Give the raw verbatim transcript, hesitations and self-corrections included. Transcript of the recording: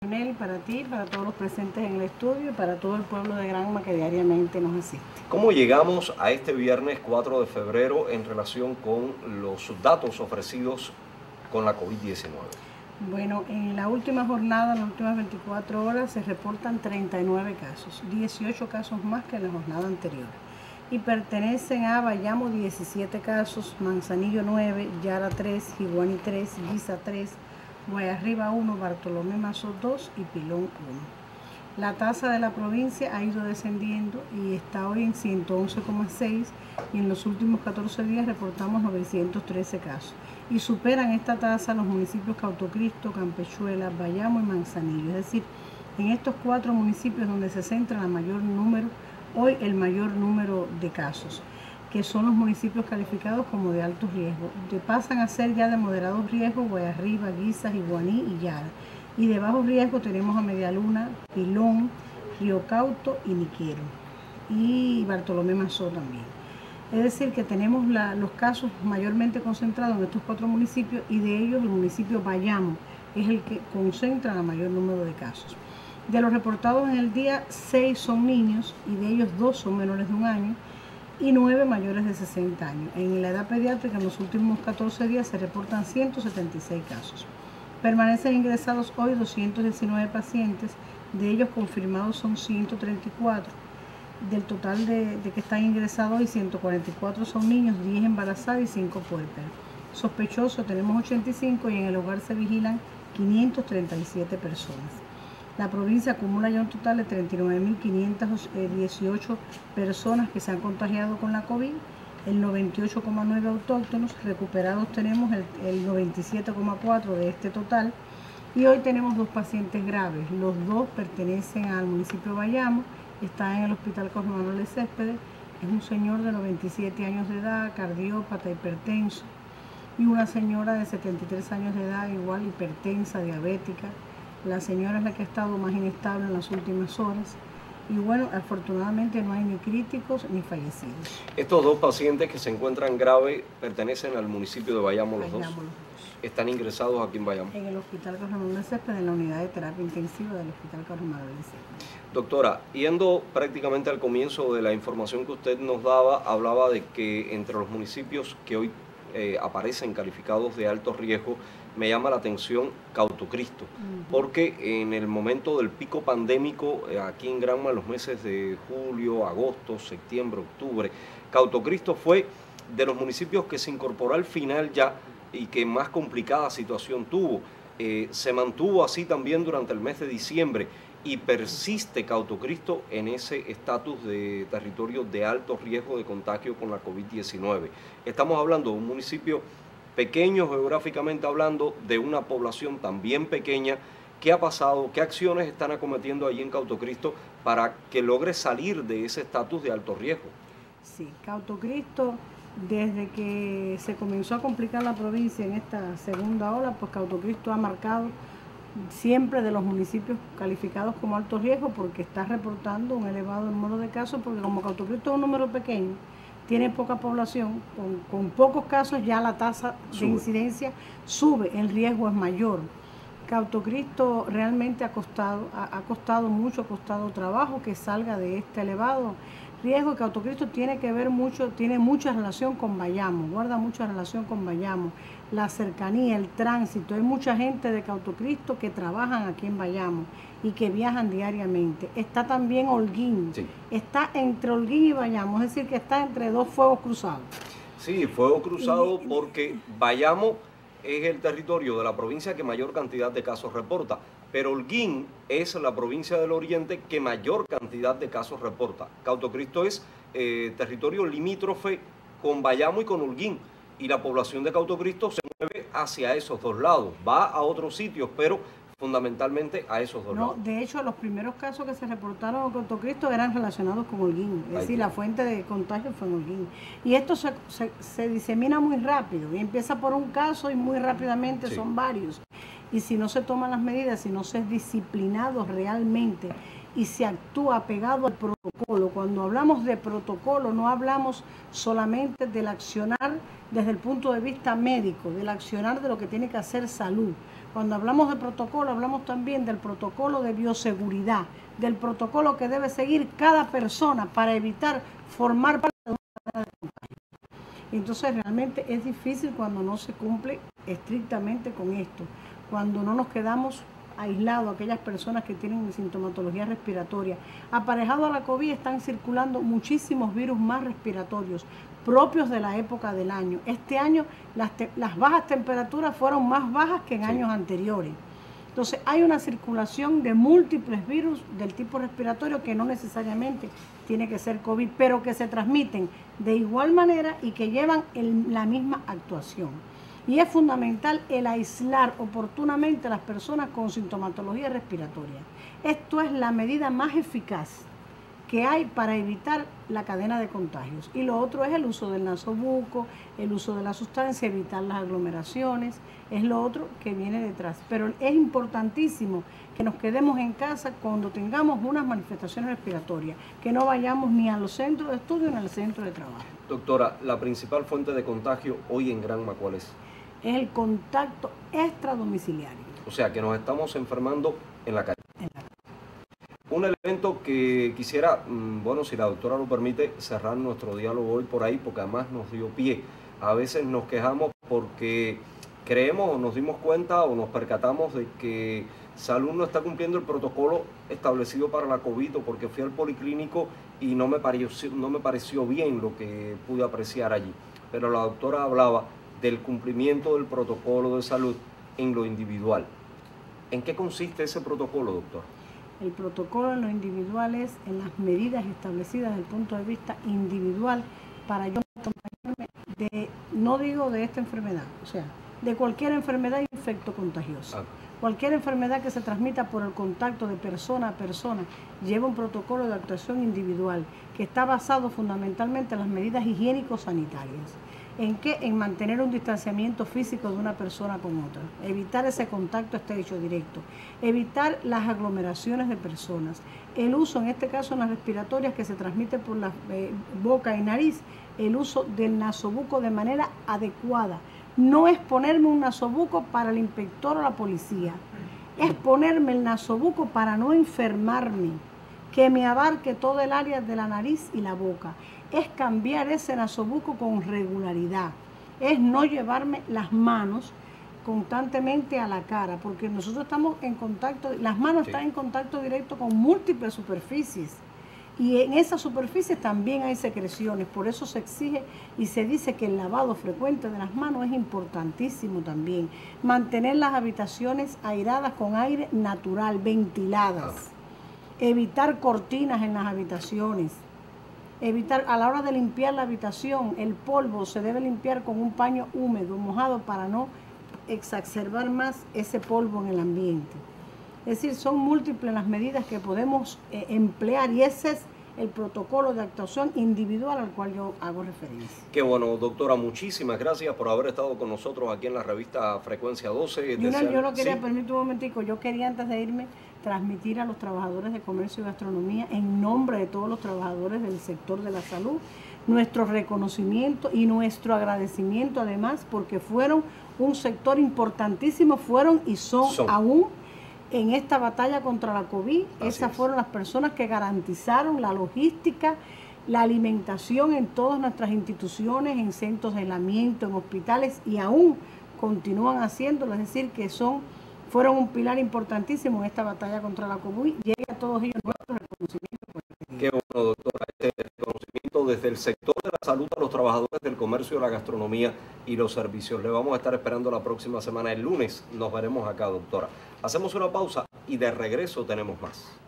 Para ti, para todos los presentes en el estudio y para todo el pueblo de Granma que diariamente nos asiste. ¿Cómo llegamos a este viernes cuatro de febrero en relación con los datos ofrecidos con la COVID diecinueve? Bueno, en la última jornada, en las últimas veinticuatro horas, se reportan treinta y nueve casos, dieciocho casos más que en la jornada anterior. Y pertenecen a Bayamo diecisiete casos, Manzanillo nueve, Yara tres, Jiguani tres, Guisa tres, Guayarriba uno, Bartolomé Mazo dos y Pilón uno. La tasa de la provincia ha ido descendiendo y está hoy en ciento once coma seis y en los últimos catorce días reportamos novecientos trece casos. Y superan esta tasa los municipios Cautocristo, Campechuela, Bayamo y Manzanillo. Es decir, en estos cuatro municipios donde se centra el mayor número, hoy el mayor número de casos, que son los municipios calificados como de alto riesgo, que pasan a ser ya de moderado riesgo Guayarriba, Guisa, Jiguaní y Yara. Y de bajo riesgo tenemos a Medialuna, Pilón, Río Cauto y Niquero. Y Bartolomé Mazo también. Es decir, que tenemos la, los casos mayormente concentrados en estos cuatro municipios y de ellos el municipio Bayamo es el que concentra el mayor número de casos. De los reportados en el día, seis son niños y de ellos dos son menores de un año y nueve mayores de sesenta años. En la edad pediátrica, en los últimos catorce días, se reportan ciento setenta y seis casos. Permanecen ingresados hoy doscientos diecinueve pacientes, de ellos confirmados son ciento treinta y cuatro. Del total de, de que están ingresados hoy, ciento cuarenta y cuatro son niños, diez embarazadas y cinco puérperas. Sospechosos tenemos ochenta y cinco y en el hogar se vigilan quinientas treinta y siete personas. La provincia acumula ya un total de treinta y nueve mil quinientas dieciocho personas que se han contagiado con la COVID, el noventa y ocho coma nueve autóctonos, recuperados tenemos el, el noventa y siete coma cuatro de este total y hoy tenemos dos pacientes graves. Los dos pertenecen al municipio de Bayamo, está en el Hospital Carlos Manuel de Céspedes, es un señor de noventa y siete años de edad, cardiópata, hipertenso, y una señora de setenta y tres años de edad, igual hipertensa, diabética. La señora es la que ha estado más inestable en las últimas horas. Y bueno, afortunadamente no hay ni críticos ni fallecidos. Estos dos pacientes que se encuentran graves pertenecen al municipio de Bayamo, los dos. Bayamo, los dos. ¿Están ingresados aquí en Bayamo? En el Hospital Carlos Manuel de Céspedes, en la unidad de terapia intensiva del Hospital Carlos Manuel de Céspedes. Doctora, yendo prácticamente al comienzo de la información que usted nos daba, hablaba de que entre los municipios que hoy eh, aparecen calificados de alto riesgo, me llama la atención Cautocristo, uh-huh. porque en el momento del pico pandémico, eh, aquí en Granma, en los meses de julio, agosto, septiembre, octubre, Cautocristo fue de los municipios que se incorporó al final ya y que más complicada situación tuvo. Eh, se mantuvo así también durante el mes de diciembre y persiste Cautocristo en ese estatus de territorio de alto riesgo de contagio con la COVID diecinueve. Estamos hablando de un municipio pequeño geográficamente hablando, de una población también pequeña. ¿Qué ha pasado? ¿Qué acciones están acometiendo allí en Cautocristo para que logre salir de ese estatus de alto riesgo? Sí, Cautocristo, desde que se comenzó a complicar la provincia en esta segunda ola, pues Cautocristo ha marcado siempre de los municipios calificados como alto riesgo porque está reportando un elevado número de casos, porque como Cautocristo es un número pequeño, tiene poca población, con, con pocos casos ya la tasa de sube. incidencia sube, el riesgo es mayor. Cautocristo realmente ha costado, ha, ha costado mucho, ha costado trabajo que salga de este elevado riesgo. Cautocristo tiene que ver mucho, tiene mucha relación con Bayamo, guarda mucha relación con Bayamo, la cercanía, el tránsito. Hay mucha gente de Cautocristo que trabajan aquí en Bayamo y que viajan diariamente. Está también Holguín, sí. está entre Holguín y Bayamo, es decir que está entre dos fuegos cruzados. Sí, fuego cruzado y, porque Bayamo es el territorio de la provincia que mayor cantidad de casos reporta, pero Holguín es la provincia del oriente que mayor cantidad de casos reporta. Cautocristo es eh, territorio limítrofe con Bayamo y con Holguín, y la población de Cautocristo se mueve hacia esos dos lados, va a otros sitios, pero fundamentalmente a esos dos no, lados. De hecho, los primeros casos que se reportaron en Cautocristo eran relacionados con Holguín, es Ay, decir, la fuente de contagio fue en Holguín. Y esto se, se, se disemina muy rápido, y empieza por un caso y muy rápidamente sí. son varios. Y si no se toman las medidas, si no se es disciplinado realmente y se actúa pegado al protocolo, cuando hablamos de protocolo no hablamos solamente del accionar desde el punto de vista médico, del accionar de lo que tiene que hacer salud. Cuando hablamos de protocolo, hablamos también del protocolo de bioseguridad, del protocolo que debe seguir cada persona para evitar formar parte de una cadena de contagio. Entonces realmente es difícil cuando no se cumple estrictamente con esto, cuando no nos quedamos aislados, aquellas personas que tienen sintomatología respiratoria. Aparejado a la COVID están circulando muchísimos virus más respiratorios, propios de la época del año. Este año las, te, las bajas temperaturas fueron más bajas que en sí. años anteriores. Entonces hay una circulación de múltiples virus del tipo respiratorio que no necesariamente tiene que ser COVID, pero que se transmiten de igual manera y que llevan el, la misma actuación. Y es fundamental el aislar oportunamente a las personas con sintomatología respiratoria. Esto es la medida más eficaz que hay para evitar la cadena de contagios. Y lo otro es el uso del nasobuco, el uso de la sustancia, evitar las aglomeraciones, es lo otro que viene detrás. Pero es importantísimo que nos quedemos en casa cuando tengamos unas manifestaciones respiratorias, que no vayamos ni a los centros de estudio ni al centro de trabajo. Doctora, la principal fuente de contagio hoy en Granma, ¿cuál es? Es el contacto extradomiciliario. O sea, que nos estamos enfermando en la calle. En la calle. Un elemento que quisiera, bueno, si la doctora lo permite, cerrar nuestro diálogo hoy por ahí, porque además nos dio pie. A veces nos quejamos porque creemos o nos dimos cuenta o nos percatamos de que Salud no está cumpliendo el protocolo establecido para la COVID, o porque fui al policlínico y no me pareció, no me pareció bien lo que pude apreciar allí. Pero la doctora hablaba del cumplimiento del protocolo de salud en lo individual. ¿En qué consiste ese protocolo, doctor? El protocolo en lo individual es en las medidas establecidas desde el punto de vista individual para yo acompañarme de, no digo de esta enfermedad, o sea, de cualquier enfermedad infectocontagiosa. Ah. Cualquier enfermedad que se transmita por el contacto de persona a persona lleva un protocolo de actuación individual que está basado fundamentalmente en las medidas higiénico-sanitarias. ¿En qué? En mantener un distanciamiento físico de una persona con otra, evitar ese contacto estrecho directo, evitar las aglomeraciones de personas, el uso, en este caso en las respiratorias que se transmite por la eh, boca y nariz, el uso del nasobuco de manera adecuada. No es ponerme un nasobuco para el inspector o la policía, es ponerme el nasobuco para no enfermarme, que me abarque todo el área de la nariz y la boca. Es cambiar ese nasobuco con regularidad, es no llevarme las manos constantemente a la cara, porque nosotros estamos en contacto, las manos sí. están en contacto directo con múltiples superficies, y en esas superficies también hay secreciones, por eso se exige y se dice que el lavado frecuente de las manos es importantísimo también. Mantener las habitaciones airadas con aire natural, ventiladas, evitar cortinas en las habitaciones, evitar a la hora de limpiar la habitación, el polvo se debe limpiar con un paño húmedo, mojado, para no exacerbar más ese polvo en el ambiente. Es decir, son múltiples las medidas que podemos eh, emplear, y ese es el protocolo de actuación individual al cual yo hago referencia. Qué bueno, doctora, muchísimas gracias por haber estado con nosotros aquí en la revista Frecuencia doce. Yo, no, yo lo quería, ¿sí? permítame un momentico, yo quería antes de irme transmitir a los trabajadores de comercio y gastronomía, en nombre de todos los trabajadores del sector de la salud, nuestro reconocimiento y nuestro agradecimiento además, porque fueron un sector importantísimo, fueron y son, son. aún en esta batalla contra la COVID. Así Esas es. fueron las personas que garantizaron la logística, la alimentación en todas nuestras instituciones, en centros de aislamiento, en hospitales, y aún continúan haciéndolo, es decir, que son fueron un pilar importantísimo en esta batalla contra la COVID. Llega a todos ellos nuestro reconocimiento. Por este Qué bueno, doctora, este reconocimiento desde el sector de la salud a los trabajadores del comercio, la gastronomía y los servicios. Le vamos a estar esperando la próxima semana, el lunes nos veremos acá, doctora. Hacemos una pausa y de regreso tenemos más.